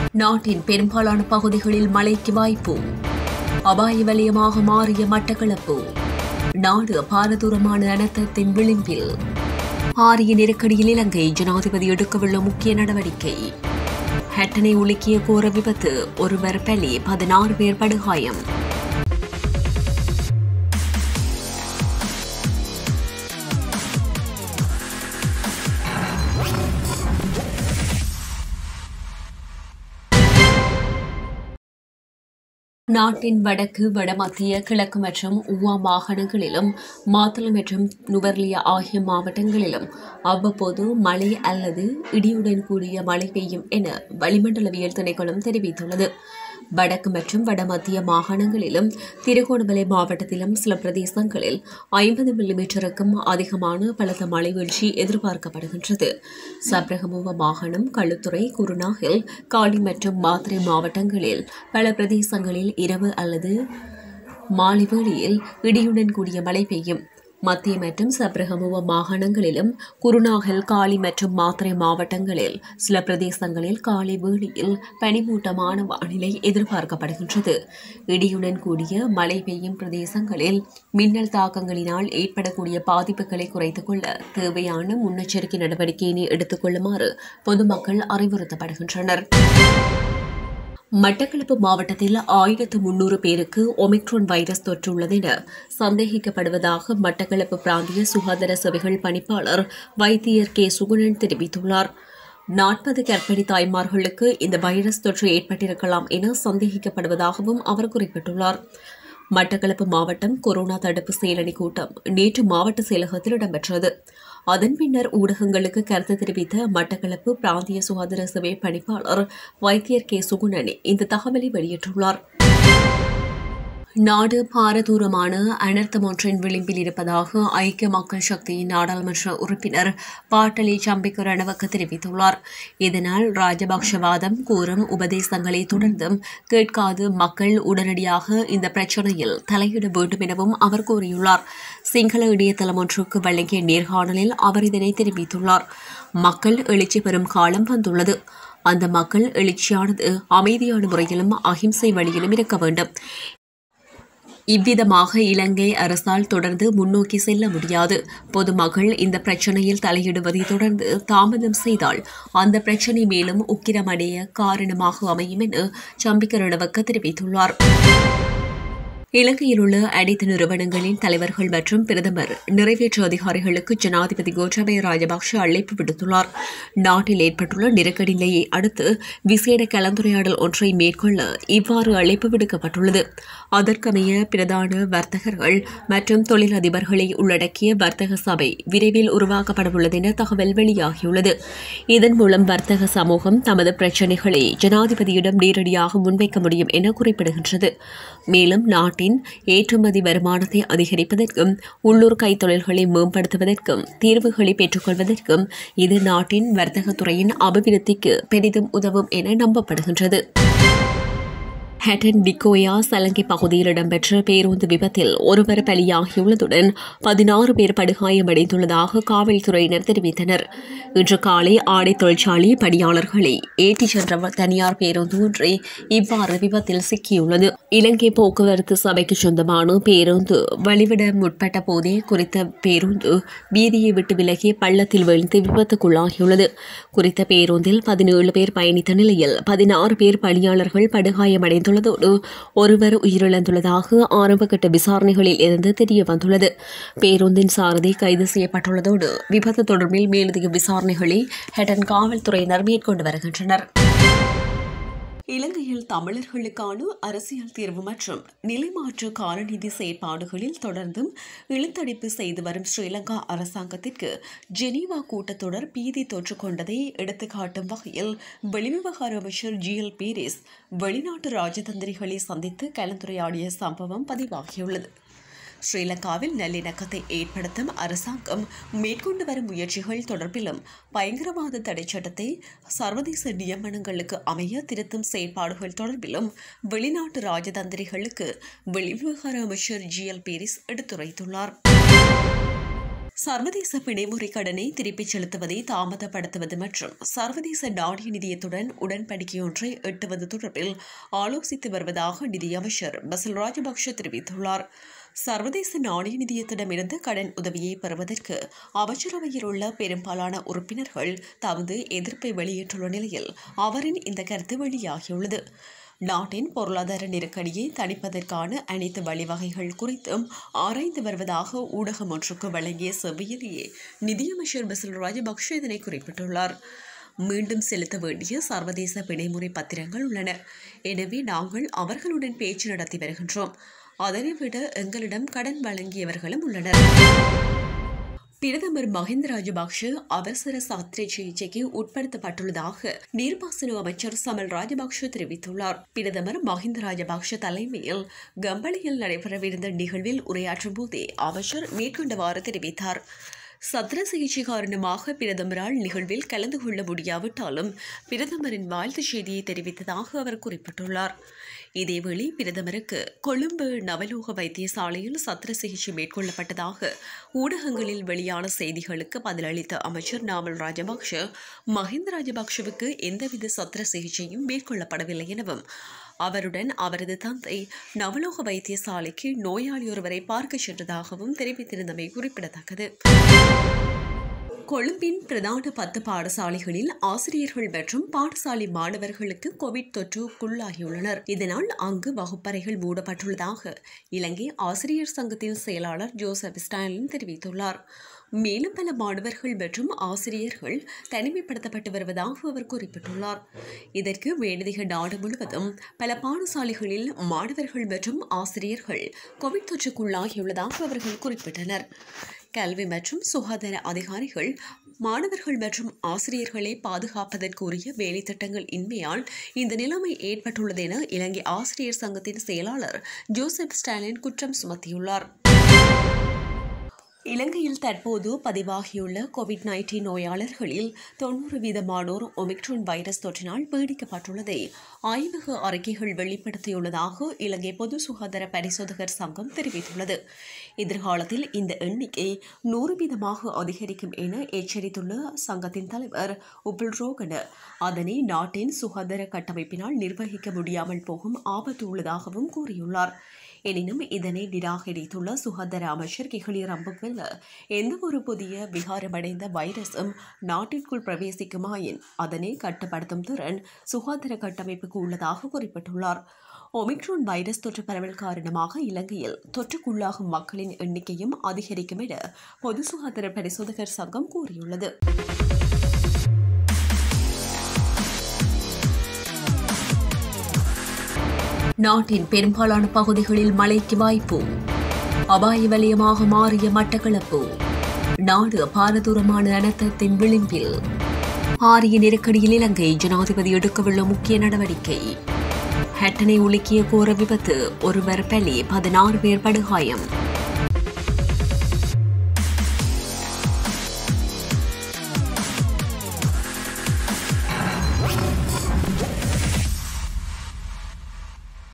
நாட்டின் பெரும்பாலான பகுதிகளில் மழைக்கு வாய்ப்பு. அபாய வலயமாக மாறிய மட்டக்களப்பு. நாடு பாரதூரமான அனர்த்தத்தின் விளிம்பில். பாரிய நெருக்கடியில் இலங்கை ஜனாதிபதி எடுக்கவுள்ள முக்கிய நடவடிக்கை. ஹட்டனை உலுக்கிய கோர விபத்து, ஒருவர் பலி, 16 பேர் படுகாயம். நாட்டின் வடக்கு, வடமத்திய, கிழக்கு மற்றும் ஊவா மாகாணங்களிலும் மாத்தளை மற்றும் நுவர்லியா ஆகிய மாவட்டங்களிலும் அவ்வப்போது மழை அல்லது இடியுடன் கூடிய மழை பெய்யும் என வளிமண்டலவியல் திணைக்களம் தெரிவித்துள்ளது. வடக்கு மற்றும் வடமத்திய மாகாணங்களிலும் திருகோணமலை மாவட்டத்திலும் சில பிரதேசங்களில் 50 மில்லிமீட்டருக்கும் அதிகமான பலத்த மழை வீழ்ச்சி எதிர்பார்க்கப்படுகின்றது. சப்ரகமுவ மாகாணம், களுத்துறை, குருநாகல், காலி மற்றும் மாத்தறை மாவட்டங்களில் பல பிரதேசங்களில் இரவு அல்லது மாலை வேளையில் இடியுடன் கூடிய மழை பெய்யும். மத்திய மற்றும் சப்ரகமுவ மாகாணங்களிலும் குருநாகல், காலி மற்றும் மாத்தறை மாவட்டங்களில் சில பிரதேசங்களில் காலை வேளையில் பனிமூட்டமான வானிலை எதிர்பார்க்கப்படுகின்றது. இடியுடன் கூடிய மழை பெய்யும் பிரதேசங்களில் மின்னல் தாக்கங்களினால் ஏற்படக்கூடிய பாதிப்புகளை குறைத்துக் கொள்ள தேவையான முன்னெச்சரிக்கை நடவடிக்கையினை எடுத்துக் கொள்ளுமாறு பொதுமக்கள் அறிவுறுத்தப்படுகின்றனர். மட்டக்களப்பு மாவட்டத்தில் 1300 பேருக்கு ஒமிக்ரான் வைரஸ் தொற்றுள்ளது என சந்தேகிக்கப்படுவதாக மட்டக்களப்பு பிராந்திய சுகாதார சேவைகள் பணிப்பாளர் வைத்தியர் கே. சுகுணன் தெரிவித்துள்ளார். 40 கர்ப்பிணி தாய்மார்களுக்கு இந்த வைரஸ் தொற்று ஏற்பட்டிருக்கலாம் என சந்தேகிக்கப்படுவதாகவும் அவர் குறிப்பிட்டுள்ளார். மட்டக்களப்பு மாவட்டம் கொரோனா தடுப்பு செயலணி கூட்டம் நேற்று மாவட்ட செயலகத்தில் இடம்பெற்றது. அதன் பின்னர் ஊடகங்களுக்கு கருத்து தெரிவித்த மட்டக்களப்பு பிராந்திய சுகாதார சேவை பணிப்பாளர் வைத்தியர் கே. சுகுணன் இந்த தகவலை வெளியிட்டுள்ளார். நாடு பாரதூரமான அனர்த்தம் ஒன்றின் விளிம்பில் இருப்பதாக ஐக்கிய மக்கள் சக்தியின் நாடாளுமன்ற உறுப்பினர் பாட்டலி சம்பிக்க ரணவக்க தெரிவித்துள்ளார். இதனால் ராஜபக்ஷவாதம் கூறும் உபதேசங்களை தொடர்ந்தும் கேட்காது மக்கள் உடனடியாக இந்த பிரச்சினையில் தலையிட வேண்டும் எனவும் அவர் கூறியுள்ளார். சிங்கள இணையதளம் ஒன்றுக்கு வழங்கிய நேர்காணலில் அவர் இதனை தெரிவித்துள்ளார். மக்கள் எழுச்சி பெறும் காலம் வந்துள்ளது. அந்த மக்கள் எழுச்சியானது அமைதியான முறையிலும் அகிம்சை வழியிலும் இருக்க வேண்டும். இவ்விதமாக இலங்கை அரசால் தொடர்ந்து முன்னோக்கி செல்ல முடியாது. பொதுமக்கள் இந்த பிரச்சினையில் தலையிடுவதை தொடர்ந்து தாமதம் செய்தால் அந்த பிரச்சினை மேலும் உக்கிரமடைய காரணமாக அமையும் என சம்பிக்க ரணவக்க தெரிவித்துள்ளார். இலங்கையில் உள்ள அனைத்து நிறுவனங்களின் தலைவர்கள் மற்றும் பிரதமர் நிறைவேற்று அதிகாரிகளுக்கு ஜனாதிபதி கோட்டாபய ராஜபக்ஷ அழைப்பு விடுத்துள்ளார். நாட்டில் ஏற்பட்டுள்ள நெருக்கடி நிலையை அடுத்து விசேட கலந்துரையாடல் ஒன்றை மேற்கொள்ள இவ்வாறு அழைப்பு விடுக்கப்பட்டுள்ளது. அதற்கமைய பிரதான வர்த்தகர்கள் மற்றும் தொழிலதிபர்களை உள்ளடக்கிய வர்த்தக சபை விரைவில் உருவாக்கப்படவுள்ளது என தகவல் வெளியாகியுள்ளது. இதன் மூலம் வர்த்தக சமூகம் தமது பிரச்சினைகளை ஜனாதிபதியிடம் நேரடியாக முன்வைக்க முடியும் என குறிப்பிடுகின்றது. மேலும் நாட்டின் ஏற்றுமதி வருமானத்தை அதிகரிப்பதற்கும் உள்ளூர் கைத்தொழில்களை மேம்படுத்துவதற்கும் தீர்வுகளை பெற்றுக்கொள்வதற்கும் இது நாட்டின் வர்த்தகத்துறையின் அபிவிருத்திக்கு பெரிதும் உதவும் என நம்பப்படுகின்றது. ஹட்டன் டிகோயா சலங்கை பகுதியில் இடம்பெற்ற பேருந்து விபத்தில் ஒருவர் பலியாகியுள்ளதுடன் 16 பேர் படுகாயமடைந்துள்ளதாக காவல்துறையினர் தெரிவித்தனர். இன்று காலை ஆடை தொழிற்சாலை பணியாளர்களை ஏற்றிச் சென்ற தனியார் பேருந்து ஒன்றே இவ்வாறு விபத்தில் சிக்கியுள்ளது. இலங்கை போக்குவரத்து சபைக்கு சொந்தமான பேருந்து வழிவிட முற்பட்ட போதே குறித்த பேருந்து வீதியை விட்டு விலகி பள்ளத்தில் வீழ்ந்து விபத்துக்குள்ளாகியுள்ளது. குறித்த பேருந்தில் 17 பேர் பயணித்த நிலையில் 16 பேர் பணியாளர்கள் படுகாயமடைந்துள்ளதோடு ஒருவர் உயிரிழந்துள்ளதாக ஆரம்பகட்ட விசாரணைகளில் இருந்து தெரியவந்துள்ளது. பேருந்தின் சாரதி கைது செய்யப்பட்டுள்ளதோடு விபத்து தொடர்பில் மேலதிக விசாரணைகளை ஹட்டன் காவல்துறையினர் மேற்கொண்டு வருகின்றனர். இலங்கையில் தமிழர்களுக்கான அரசியல் தீர்வு மற்றும் நிலைமாற்று காலநிதி செயற்பாடுகளில் தொடர்ந்தும் இழுத்தடிப்பு செய்து வரும் ஸ்ரீலங்கா அரசாங்கத்திற்கு ஜெனீவா கூட்டத்தொடர் பீதி தொற்றுக் கொண்டதை எடுத்துக்காட்டும் வகையில் வெளிவிவகார அமைச்சர் ஜிஎல் பீரிஸ் வெளிநாட்டு ராஜதந்திரிகளை சந்தித்து கலந்துரையாடிய சம்பவம் பதிவாகியுள்ளது. ஸ்ரீலங்காவில் நல்லிணக்கத்தை ஏற்படுத்தும் அரசாங்கம் மேற்கொண்டு வரும் முயற்சிகள் தொடர்பிலும் பயங்கரவாத தடை சட்டத்தை சர்வதேச நியமனங்களுக்கு அமைய திருத்தும் செயற்பாடுகள் தொடர்பிலும் வெளிநாட்டு ராஜதந்திரிகளுக்கு வெளிவிவகார அமைச்சர் ஜிஎல் பீரிஸ் எடுத்துரைத்துள்ளார். சர்வதேச பிணைமுறை கடனை திருப்பிச் செலுத்துவதை தாமதப்படுத்துவது மற்றும் சர்வதேச நாணய நிதியத்துடன் உடன்படிக்கையொன்றை எட்டுவது தொடர்பில் ஆலோசித்து வருவதாக நிதியமைச்சர் பசில் ராஜபக்ஷ தெரிவித்துள்ளார். சர்வதேச நாணய நிதியத்திடமிருந்து கடன் உதவியை பெறுவதற்கு அமைச்சரவையில் உள்ள பெரும்பாலான உறுப்பினர்கள் தமது எதிர்ப்பை வெளியிட்டுள்ள நிலையில் அவரின் இந்த கருத்து வெளியாகியுள்ளது. நாட்டின் பொருளாதார நெருக்கடியை தணிப்பதற்கான அனைத்து வழிவகைகள் குறித்தும் ஆராய்ந்து வருவதாக ஊடகம் ஒன்றுக்கு வழங்கிய செவ்வியிலேயே நிதியமைச்சர் பசில் ராஜபக்ஷ இதனை குறிப்பிட்டுள்ளார். மீண்டும் செலுத்த வேண்டிய சர்வதேச பிணைமுறை பத்திரங்கள் உள்ளன. எனவே நாங்கள் அவர்களுடன் பேச்சு நடத்தி வருகின்றோம். அதனைவிட எங்களிடம் கடன் வழங்கியவர்களும் உள்ளனர். பிரதமர் மஹிந்த ராஜபக்ஷ அவசர சத்திர சிகிச்சைக்கு உட்படுத்தப்பட்டுள்ளதாக நீர்ப்பாசன அமைச்சர் சமல் ராஜபக்ஷ தெரிவித்துள்ளார். பிரதமர் மஹிந்த ராஜபக்ஷ தலைமையில் கம்பளையில் நடைபெறவிருந்த நிகழ்வில் உரையாற்றும் போதே அமைச்சர் மேற்கொண்டவாறு தெரிவித்தார். சத்திர சிகிச்சை காரணமாக பிரதமரால் நிகழ்வில் கலந்து கொள்ள முடியாவிட்டாலும் பிரதமரின் வாழ்த்துச் செய்தியை தெரிவித்ததாக அவர் குறிப்பிட்டுள்ளார். இதேவேளை பிரதமருக்கு கொழும்பு நவலோக வைத்தியசாலையில் சத்திர சிகிச்சை மேற்கொள்ளப்பட்டதாக ஊடகங்களில் வெளியான செய்திகளுக்கு பதிலளித்த அமைச்சர் நாமல் ராஜபக்ஷ மஹிந்த ராஜபக்ஷவுக்கு எந்தவித சத்திர சிகிச்சையும் மேற்கொள்ளப்படவில்லை எனவும் அவருடன் அவரது தந்தை நவலோக வைத்தியசாலைக்கு நோயாளி ஒருவரை பார்க்க சென்றதாகவும் தெரிவித்திருந்தமை குறிப்பிடத்தக்கது. கொழும்பின் பிரதான 10 பாடசாலைகளில் ஆசிரியர்கள் மற்றும் பாடசாலை மாணவர்களுக்கு கோவிட் தொற்றுக்குள்ளாகியுள்ளனர். இதனால் அங்கு வகுப்பறைகள் மூடப்பட்டுள்ளதாக இலங்கை ஆசிரியர் சங்கத்தின் செயலாளர் ஜோசப் ஸ்டாலின் தெரிவித்துள்ளார். மேலும் பல மாணவர்கள் மற்றும் ஆசிரியர்கள் தனிமைப்படுத்தப்பட்டு வருவதாக அவர் குறிப்பிட்டுள்ளார். இதற்கு மேலதிக நாடு முழுவதும் பல பாடசாலைகளில் மாணவர்கள் மற்றும் ஆசிரியர்கள் கோவிட் தொற்றுக்குள்ளாகியுள்ளதாக அவர்கள் குறிப்பிட்டனர். கல்வி மற்றும் சுகாதார அதிகாரிகள் மாணவர்கள் மற்றும் ஆசிரியர்களை பாதுகாப்பதற்குரிய வேலை திட்டங்கள் இன்மையால் இந்த நிலைமை ஏற்பட்டுள்ளது என இலங்கை ஆசிரியர் சங்கத்தின் செயலாளர் ஜோசப் ஸ்டாலின் குற்றம் சுமத்தியுள்ளார். இலங்கையில் தற்போது பதிவாகியுள்ள கோவிட்-19 நோயாளர்களில் 90% ஒமிக்ரான் வைரஸ் தொற்றினால் பீடிக்கப்பட்டுள்ளதை ஆய்வக அறிக்கைகள் வெளிப்படுத்தியுள்ளதாக இலங்கை பொது சுகாதார பரிசோதகர் சங்கம் தெரிவித்துள்ளது. எதிர்காலத்தில் இந்த எண்ணிக்கை 100% அதிகரிக்கும் என எச்சரித்துள்ள சங்கத்தின் தலைவர் உப்புல் ரோகன அதனை நாட்டின் சுகாதார கட்டமைப்பினால் நிர்வகிக்க முடியாமல் போகும் ஆபத்து உள்ளதாகவும் கூறியுள்ளார். எனினும் இதனை நிராகரித்துள்ள சுகாதார அமைச்சர் கிஹலி ரம்புக்வெல்ல எந்தவொரு புதிய விகாரமடைந்த வைரஸும் நாட்டிற்குள் பிரவேசிக்குமாயின் அதனை கட்டுப்படுத்தும் திறன் சுகாதார கட்டமைப்புக்கு உள்ளதாக குறிப்பிட்டுள்ளார். ஒமிக்ரான் வைரஸ் தொற்று பரவல் காரணமாக இலங்கையில் தொற்றுக்குள்ளாகும் மக்களின் எண்ணிக்கையும் அதிகரிக்கும் என பொது சுகாதார பரிசோதகர் சங்கம் கூறியுள்ளது. நாட்டின் பெரும்பாலான பகுதிகளில் மழைக்கு வாய்ப்பு. அபாய வலயமாக மாறிய மட்டக்களப்பு. நாடு பாரதூரமான அனர்த்தத்தின் விளிம்பில். பாரிய நெருக்கடியில் இலங்கை ஜனாதிபதி எடுக்கவுள்ள முக்கிய நடவடிக்கை. ஹட்டனை உலுக்கிய கோர விபத்து, ஒருவர் பலி, 16 பேர் படுகாயம்.